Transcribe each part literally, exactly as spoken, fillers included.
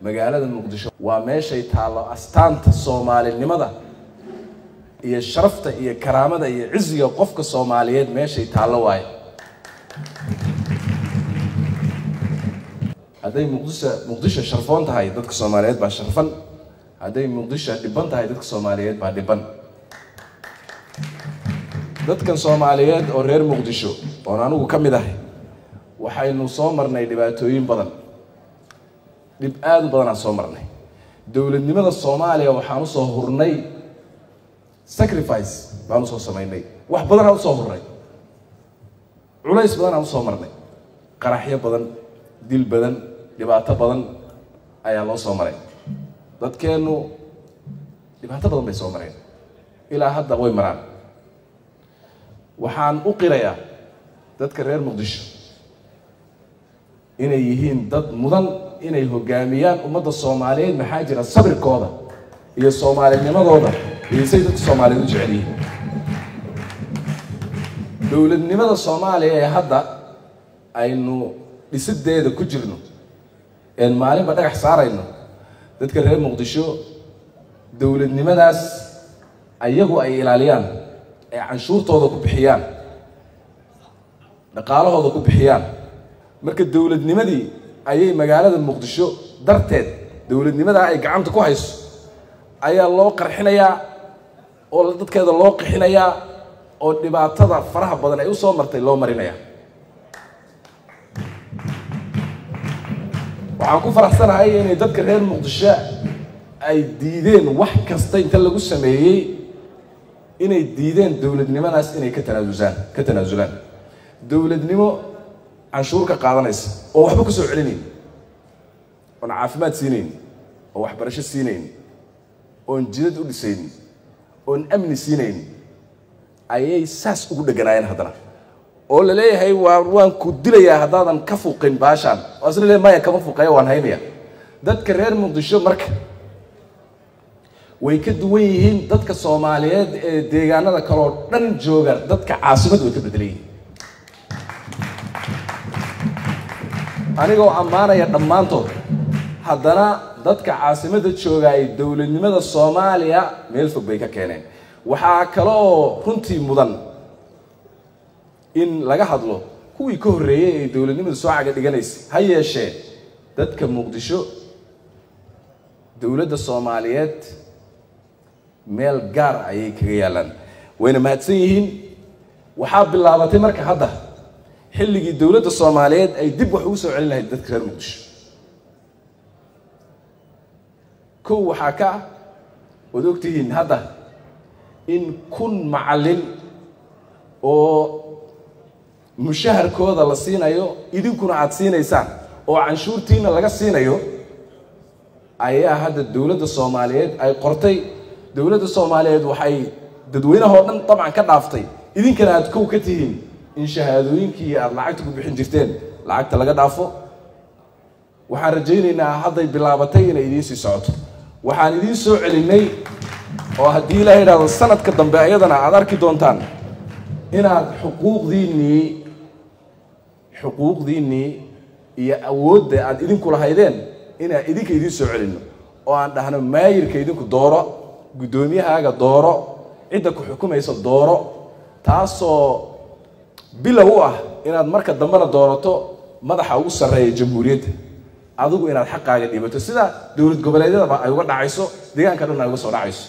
magaalada Muqdisho waa meeshay taalo astaanta Soomaalinimada iyo sharafta iyo karaamada iyo ciziga qofka Soomaaliyeed meeshay taalo waay haday Muqdisho Muqdisho sharfoon tahay dadka Soomaaliyeed baa sharfan haday Muqdisho dhiban tahay dadka Soomaaliyeed baa dhiban dadkan Soomaaliyeed oo reer Muqdisho oo anigu kamid ahay waxaynu soo marnay dhibaatooyin badan dib aad badan aan soo marnay dawladnimada Soomaaliya waxaan u soo hurnay sacrifice baan u soo sameynay wax badan aan u soo hurnay culays badan aan u soo marnay qaraxyo badan dil badan dhibaato badan ayaa loo soo maray dadkeenu dhibaato badan bay soo mareen ilaa hadda way maraan waxaan u qirayaa dadka reer Muqdisho inay yihiin dad mudan inay hogaamiyaan ummadda Soomaaliyeed maxaa jira sabirkooda iyo Soomaalinimadooda iyo say dadka Soomaaliyeed u jecel yihiin dawladnimada Soomaaliya ee hadda aynu dhisideeda ku jirno een maalinba dhagax saarayno dadka reer Muqdisho dawladnimadaas ayagu ay ilaaliyaan ay canshuurtooda ku bixiyaan dhaqaalahooda ku bixiyaan marka dawladnimadii ayay magaalada Muqdisho darteed dawladnimada ay gacanta ku hayso ayaa loo qarxinayaa oo dadkeeda loo qixinayaa oo dhibaatada faraha badan ay u soo martay loo marinayaa waxaan ku faraxsanahay inay dadka reer Muqdisho ay diideen wax kasta inta lagu sameeyay inay diideen dawladnimadaas inay ka tanaazulaan ka tanaazulaan dawladnimo canshuur ka qaadanaysa oo waxba ku soo celinay oo caafimaad siinay oo waxbarasho siinay oo jidad u dhisay oo amni siinay ayay saas ugu dhaganaayeen hadana oo la leeyahay waan ku dilayaa hadaadan ka fuuqin baashan oo asla leeyahay ma kama fuuqay waan haynaya dadka reer Muqdisho marka way ka duwan yihiin dadka Soomaaliyeed ee deegaanada kale oo dhan jooga dadka caasimad way ka bedelayeen anigoo amaanaya dhamaantood haddana dadka caasimada jooga ay dawladnimada Soomaaliya meel fog bay ka keeneen waxa kale oo runtii mudan in laga hadlo kuwii ka horeeyay ee dawladnimada soo caga dhiganaysay ha yeeshee dadka Muqdisho dawladda Soomaaliyeed meel gaar ayay kaga yaalaan wayna mahadsan yihiin waxa bilaabatay marka hadda xilligii dawladda Soomaaliyeed ay dib wax ugu soo celin lahayd dadka reer Muqdisho ko waxa ka wadogtihiin hadda in kun macallin oo mushaharkooda la siinayo idinkuna aad siinaysaan oo canshuurtiina laga siinayo ayaa hadda dawladda Soomaaliyeed ay qortay dawladda Soomaaliyeed waxay dadweynaha oo dhan tabcan ka dhaaftay idinkana aad kow ka tihiin in shahaadooyinkii aad lacagta ku bixin jirteen lacagta laga dhaafo waxaan rajaynaynaa hadday bilaabatay inay idiin sii socoto waxaan idiin soo celinay oo haddii Ilaahay yiraahdo sanadka dambe ayadana aad arki doontaan inaad xuquuqdiinii xuquuqdiinii iyo awoodda aad idinku lahaydeen inaan idinka idiin soo celino oo aan dhahno maayirka idinku dooro gudoomiyahaaga dooro cidda ku xukumaysa dooro taasoo bilow ah inaad marka dambana doorato madaxa ugu sareeya jamhuuriyadda adigu inaad xaqaaga dhibato sida dawlad goboleedyada ay uga dhacayso deegaanka dhan ay uga soo dhacayso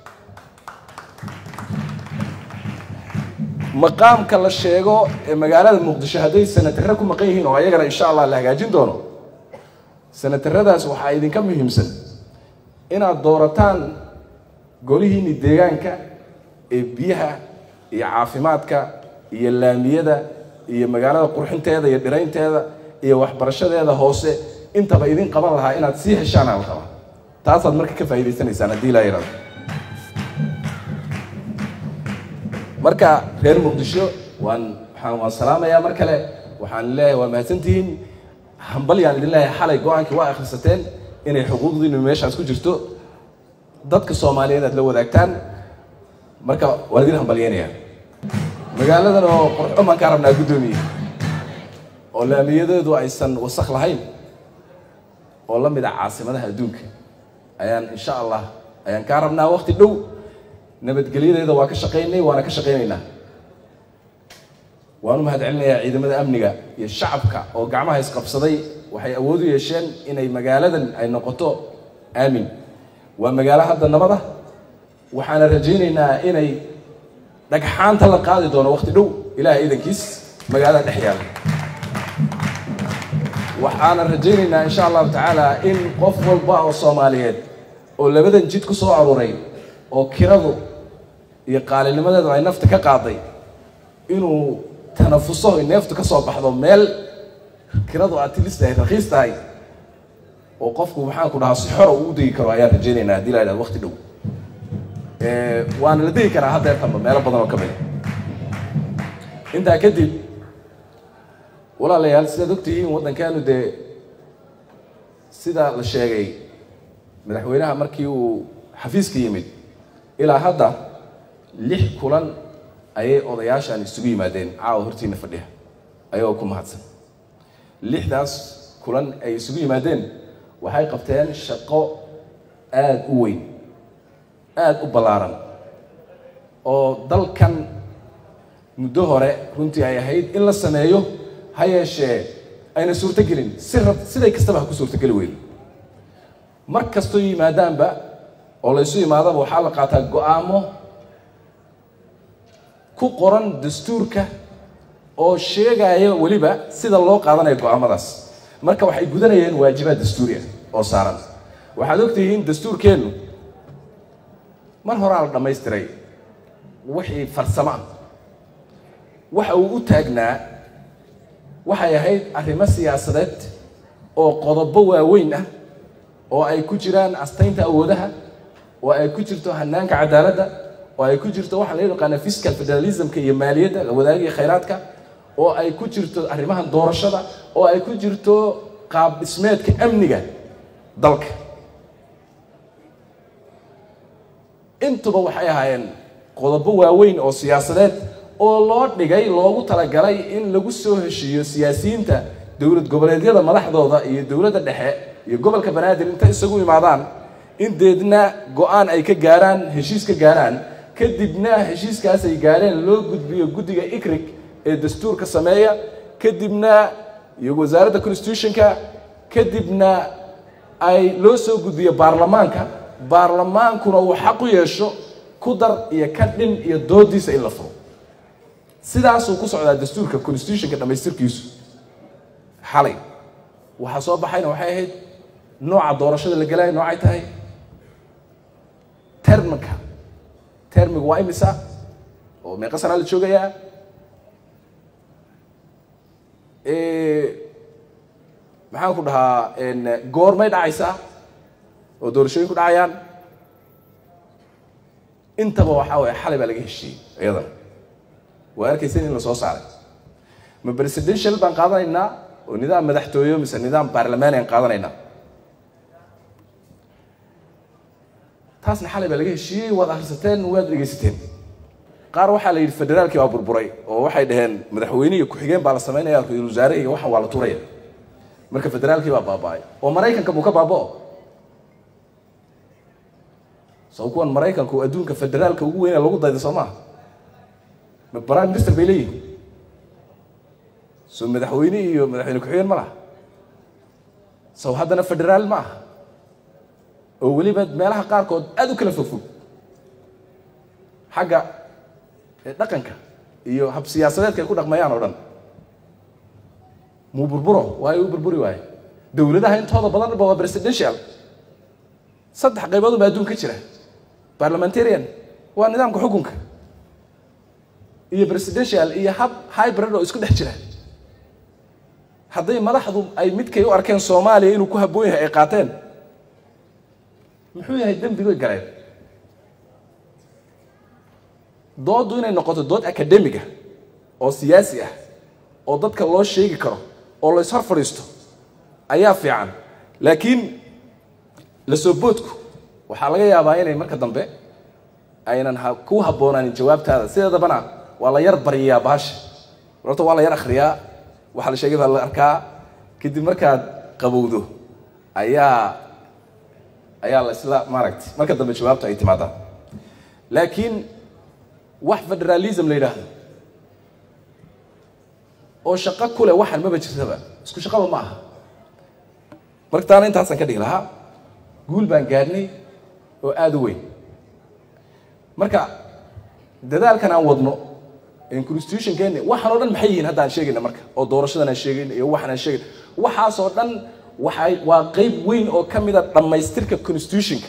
maqaamka la sheego ee magaalada Muqdisho haday sanatarra ku maqan yihiin oo ayagana insha Allah la hagaajin doono sanatarradaas waxa idinka muhiimsan inaad doorataan golihiina deegaanka ee biyaha iyo caafimaadka iyo laamiyada iyo magaalada qurxinteeda iyo dhiraynteeda iyo waxbarashadeeda hoose intaba idin qaban lahaa inaad sii heshaan aan qaba taas aad marka ka faa'iideysanaysaan hadii la yiraahdo marka reer Muqdisho waan waxaan waan salaamayaa mar kale waxaan leeyahay waa mahadsantihiin hambal yaan idin leeyahay xalay go'aankii waa akhrisateen inay xuquuqdiinu meeshaas ku jirto dadka Soomaaliyeed aad la wadaagtaan marka waa idin hambalyeynaya magaaladan oo qurxo ma ka rabnaa gudoomiye oo laamiyadeedu aysan wasakh lahayn oo la mid ah caasimadaha adduunka ayaan insha Allah ayaan ka rabnaa waqti dhow nabadgelyadeeda waa ka shaqeynay waana ka shaqeynaynaa waanu mahadcelinayaa ciidamada amniga iyo shacabka oo gacmaha isqabsaday waxay awood u yeesheen inay magaaladan ay noqoto aamin waa magaalo hadda nabada waxaana rajaynaynaa inay dhagxaanta la qaadi doono waqti dhow ilaahay idankiis magaalada dhex yaala waxaana rajaynaynaa insha allahu tacaala in qof walba oo Soomaaliyeed oo labadan jid ku soo aruuray oo kiradu iyo qaalinimadeedu ay nafta ka qaaday inuu tanafuso neeftu ka soo baxdo meel kiradu aad tilisay raqiis tahay oo qofku waxaan ku dhahaa si xor u digi karo ayaan rajaynaynaa hadii la yiraahdo waqti dhow ee waan la digi karaa hadda tan meel badan oo ka mid inta kadib walaalayaal sida ogtihiin wadankaanu de sida la sheegay madaxweynaha markii uu xafiiska yimid ilaa hadda lix kulan ayay odayaashan isugu yimaadeen caawa hortiina fadhiya ayagoo ku mahadsan lixdaas kulan ay isugu yimaadeen waxay qabteen shaqo aad u weyn aad u ballaaran oo dalkan muddo hore runtii ay ahayd in la sameeyo ha yeeshee ayna suurtagelin si siday kastaba ha ku suurtageli weyn mar kastoo yimaadaanba oo la isu yimaadaba waxaa la qaataa go'aamo ku qoran dastuurka oo sheegaya waliba sida loo qaadanayo go'aamadaas marka waxay gudanayeen waajibaad dastuuri ah oo saaran waxaad ogtihiin dastuurkeenu mar hore la dhameystiray wixii farsamo ah waxa uu u taagnaa waxay ahayd arrimo siyaasadeed oo qodobo waaweyn ah oo ay ku jiraan astaynta awoodaha oo ay ku jirto hanaanka cadaaladda oo ay ku jirto waxa la yiraahdo fiscal federalism-ka iyo maaliyadda la wadaagiga khayraadka oo ay ku jirto arrimaha doorashada oo ay ku jirto qaab dhismeedka amniga dalka intuba waxay ahaayeen qodobo waaweyn oo siyaasadeed oo loo dhigay loogu talagalay in lagu soo heshiiyo siyaasiyiinta dawlad goboleedyada madaxdooda iyo dawladda dhexe iyo gobolka Banaadir inta isugu yimaadaan in deedna go'aan ay ka gaaraan heshiis ka gaaraan kadibna heshiiskaas ay gaareen loo gudbiyo guddiga ikrig ee dastuurka sameeya kadibna iyo wasaaradda constitutionka kadibna ay loo soo gudbiyo baarlamaanka baarlamaankuna uu xaq u yeesho ku dar iyo ka dhin iyo doodiisa in la furo sidaas uu ku socdaa dastuurka constitutionka dhamaystirkiisu xalay waxa soo baxayna waxay ahayd nooca doorashada la galay noocay tahay termka termigu waa imisa oo meeqa sano la joogayaa ee maxaan ku dhahaa in goormay dhacaysaa oo doorashooyin ku dhacayaan intaba waxa way xalay baa laga heshiiyay iyada waa arkaysan in la soo saaray ma presidential baan qaadanaynaa oo nidaam madaxtooyo mise nidaam baarlamaani aan qaadanaynaa taasna xalay baa laga heshiiyay waad akhrisateen waad dhegeysateen qaar waxaa la yidhi federaalkii waa burburay oo waxay dhaheen madaxweyne iyo ku-xigeen baa la samaynayaa ra-iisul wasaare iyo waxan waa la turaya marka federaalkii baa baaba'ay oo maraykanka buu ka baaba'o soo kuwan maraykanku adduunka federaalka ugu weyn ee lagu daydo soo maaha ma prime minister bay leeyihiin soo madaxweyne iyo madaxweyne ku-xigeen ma laha soo haddana federaal ma aha oo weliba meelaha qaarkood aad u kala fogfog xagga dhaqanka iyo hab siyaasadeedka ay ku dhaqmayaan oo dhan muu burburo waayo u burburi waayo dowladaha intooda badanba waa presidential saddex qaybood baa adduunka jira parliamentarian waa nidaamka xukunka iyo presidential iyo hab hybrid oo isku dhex jira hadday madaxdu ay midkay u arkeen Soomaaliya inuu ku habboon yahay ay qaateen muxuu yahay dambiga galeen doodu inay noqoto dood academic ah oo siyaasi ah oo dadka loo sheegi karo oo la isar fariisto ayaa fiican laakiin la soo boodku waxa laga yaabaa inay marka dambe aynan ku haboonaan jawaabtaada sideedabana waa la yar bariyaa baash warta waa la yar akhriyaa waxa la sheegay baa la arkaa kadib markaad qabowdo ayaa ayaa la isla maaragtay marka dambe jawaabta ay timaadaan laakiin wax federalism la yiraahdo oo shaqo kule waxan ma bajirtaba isku shaqaba ma aha markaana intaasan ka dhigi lahaa guul baan gaadhnay oo aad u weyn marka dadaalkan aan wadno in constitution keena waxaan oo dhan maxay yihiin hadda aan sheegayna marka oo doorashadan aan sheegayna iyo waxaan aan sheegay waxaas oo dhan waxay waa qayb weyn oo ka mid ah dhamaystirka constitutionka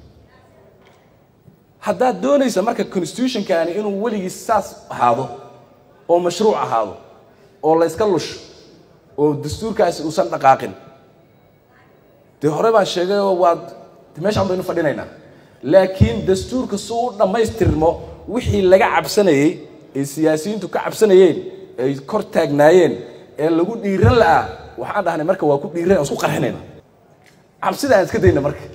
hadda doonaysa marka constitutionkaani inuu weligii saas ahaado oo mashruuc ahaado oo la iska lush oo dastuurkaasi uusan dhaqaaqin de hore baan sheegay oo waad meeshaan baynu fadhinaynaa laakiin dastuurka soo dhamaystirmo wixii laga cabsanayay ee siyaasiyiintu ka cabsanayeen ay kor taagnaayeen ee lagu dhiiran laa waxaan dhahnay marka waa ku dhiiran isku qarxinayna cabsida aan iska dayna marka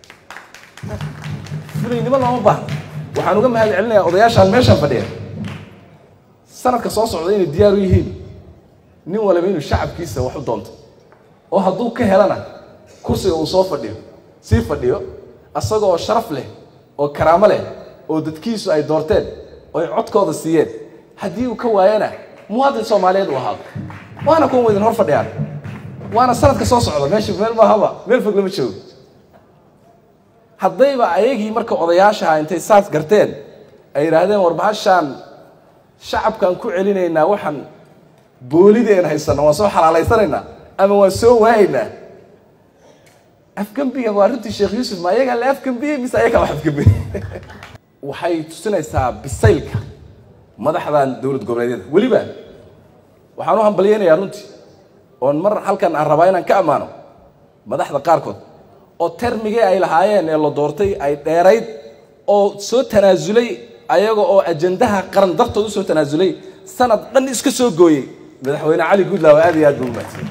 fulinimo lama baahan waxaan uga mahad celinayaa odayaashaan meeshaan fadhiya sanadka soo socda inay diyaar u yihiin nin walba inuu shacabkiisa wax u doonto oo hadduu ka helana kursiga uu soo fadhiyo sii fadhiyo asagoo sharaf leh oo karaamo leh oo dadkiisu ay doorteen oo ay codkooda siiyeen haddii uu ka waayana muwaadin Soomaaliyeed u ahaado waana kuwa wadin hor fadhiyaan waana sanadka soo socda meesha meel ma haba meel fog lama joogo haddayba ayagii marka odayaasha intay saas garteen ay yiraahdeen war bahashaan shacabkan ku celinaynaa waxan boolideen haysana waa soo xalaalaysanayna ama waa soo waayna afkambiga waa runtii Sheekh Yuusuf ma ayaga la afkambiga mise ayaga wax afkambiga waxay tusinaysaa bisaylka madaxdan dawlad goboleedyada waliba waxaan u hambalyeynaa runtii oo mar halkan aan rabaa inaan ka amaano madaxda qaarkood oo termigay ay lahaayeen ee la doortay ay dheerayd oo soo tanaasulay ayaga oo ajandaha qaran dartood u soo tanaasulay sanad dhan iska soo gooyay madaxweyne Cali Goodlaw aad iyo aad buu mahadsan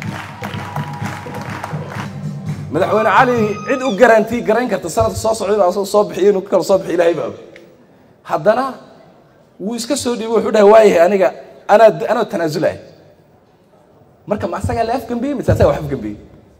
madaxweyne Cali cid u garanti garan karta sanadka soo socda oo soo bixiyay inuu kala soo bixi Ilaahay baa haddana wuu iska soo dhiibay wuxuu dhahay waayahay aniga ana ana tanaasulay marka ma asaga la afgambiye mise asaga wax afgambiye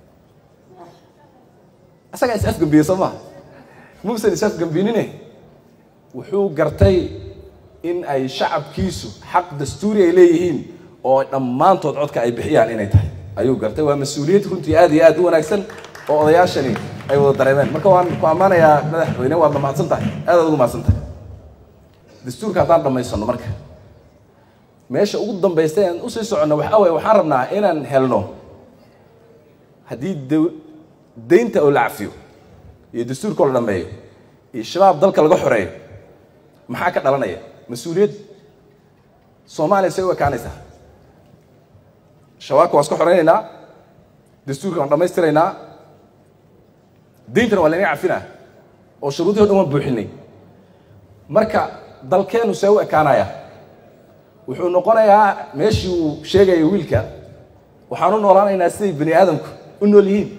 asaga is afgambiye sama muusan is afgambinine wuxuu gartay in ay shacabkiisu xaq dastuuri ay leeyihiin oo dhammaantood codka ay bixiyaan inay tahay ayuu gartay waa mas'uuliyad runtii aad iyo aad u wanaagsan oo odayaashani ay wada dareemeen marka waan ku amaanayaa madaxweyne waa mahadsan tahay aad ugu mahadsan tahay dastuurka haddaan dhamaysano marka meesha ugu dambaysay aan u sii socono waxa weeye waxaan rabnaa inaan helno haddii deynta oo la cafiyo iyo dastuurka oo la dhameeyo iyo shabaab dalka laga xoreeyo maxaa ka dhalanaya mas'uuliyad Soomaaliya say u ekaanaysaa shabaabka waa iska xoreynaynaa dastuurka waan dhamaystiraynaa deyntana waa laga cafinaa oo shuruudihii oo dhan waan buuxinay marka dalkeenu say u ekaanaya wuxuu noqonayaa meeshii uu sheegay wiilka waxaan u noolaanaynaa sidii bani aadamku u nool yihiin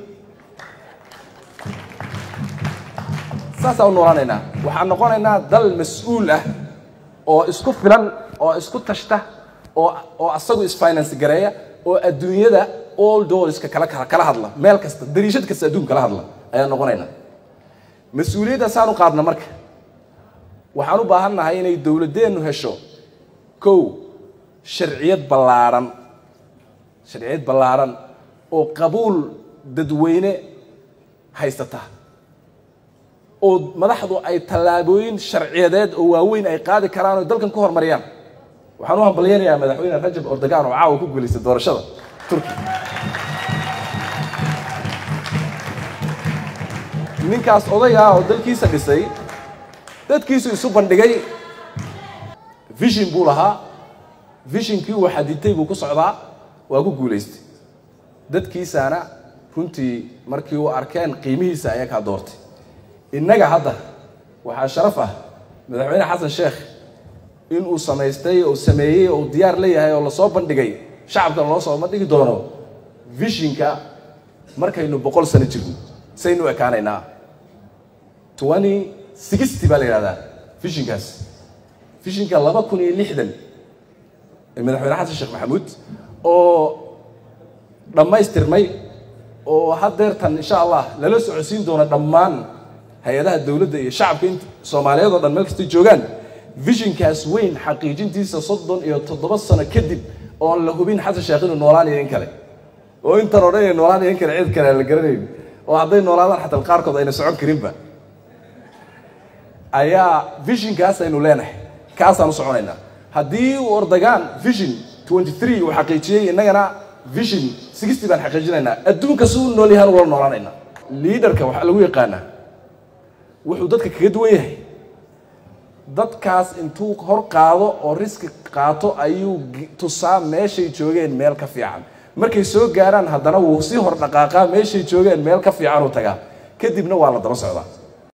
saasa u noolaanaynaa waxaan noqonaynaa dal mas'uul ah oo isku filan oo isku tashta oo oo asagu is finance gareeya oo adduunyada all doors ka kala kala hadla meel kasta dariishad kasta adduunka kala hadla ayaan noqonaynaa mas'uuliyadda saan u qaadna marka waxaan u baahannahay inay dawladeenu hesho kow sharciyad ballaaran sharciyad ballaaran oo qabuul dadweyne haysata oo madaxdu ay talaabooyin sharciyadeed oo waaweyn ay qaadi karaan oo dalkan ku hormariyaan waxaan u hambalyeeyaa madaxweyne Rajab Erdogan oo caawa ku guuleystay doorashada Turkiga ninkaas odayga oo dalkiisa dhisay dadkiisu isu bandhigay vision buu lahaa visionkii uu xadidtay buu ku socdaa waa ku guuleystay dadkiisana runtii markii uu arkeen qiimihiisa ayaa ka doortay innaga hadda waxaa sharaf ah madaxweyne Xasan Sheekh in uu samaystay oo sameeyay oo diyaar leeyahay oo la soo bandhigay shacabka loo soo bandhigi doono visionka markaynu boqol sano jirno saynu ekaanaynaa twenty sixty baa la yiraahdaa visionkaas visionka laba kun iyo lixdan ee madaxweyne Xasan Sheekh Maxamuud oo dhamaystirmay oo hadeertan insha Allah lala socodsiin doona dhammaan hay'adaha dawladda iyo shacabka inta Soomaaliyeed oo dhan meel kasta joogaan visionkaas weyn xaqiijintiisa soddon iyo toddoba sano kadib oo la hubin xasan sheekh inuu noolaanayo in kale oo inta hore ay noolaanayo in kale cid kale la garanayn oo hadday noolaadaan xataa qaarkood ayna socon karinba ayaa visionkaas aynu leenahay kaasaan u soconaynaa haddii uu Erdogan vision twenty-three uu xaqiijiyay innagana vision sixty baan xaqiijinaynaa adduunka suu nool yahay wala noolaanaynaa leaderka waxa lagu yaqaanaa wuxuu dadka kaga duwan yahay dadkaas intuu hor qaado oo risk qaato ayuu tusaa meeshay joogeen meel ka fiican markay soo gaaraan haddana wuu si hor dhaqaaqa meeshay joogeen meel ka fiican u tagaa kadibna waa la daba socdaa